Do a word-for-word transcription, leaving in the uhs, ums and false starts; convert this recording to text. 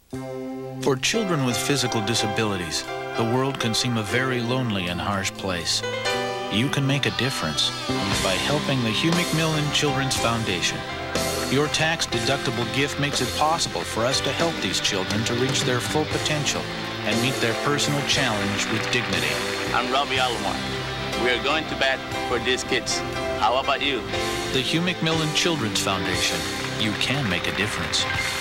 For children with physical disabilities, the world can seem a very lonely and harsh place. You can make a difference by helping the Hugh MacMillan Children's Foundation. Your tax-deductible gift makes it possible for us to help these children to reach their full potential and meet their personal challenge with dignity. I'm Robbie Alamar. We are going to bat for these kids. How about you? The Hugh MacMillan Children's Foundation. You can make a difference.